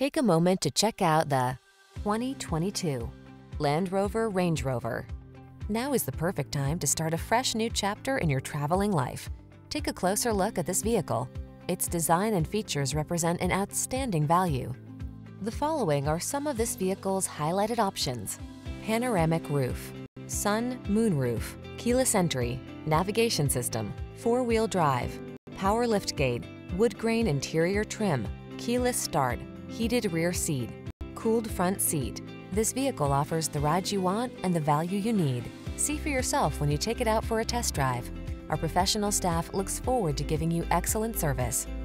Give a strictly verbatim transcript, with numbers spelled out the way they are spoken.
Take a moment to check out the twenty twenty-two Land Rover Range Rover. Now is the perfect time to start a fresh new chapter in your traveling life. Take a closer look at this vehicle. Its design and features represent an outstanding value. The following are some of this vehicle's highlighted options: panoramic roof, sun, moon roof, keyless entry, navigation system, four-wheel drive, power liftgate, wood grain interior trim, keyless start, heated rear seat, cooled front seat. This vehicle offers the ride you want and the value you need. See for yourself when you take it out for a test drive. Our professional staff looks forward to giving you excellent service.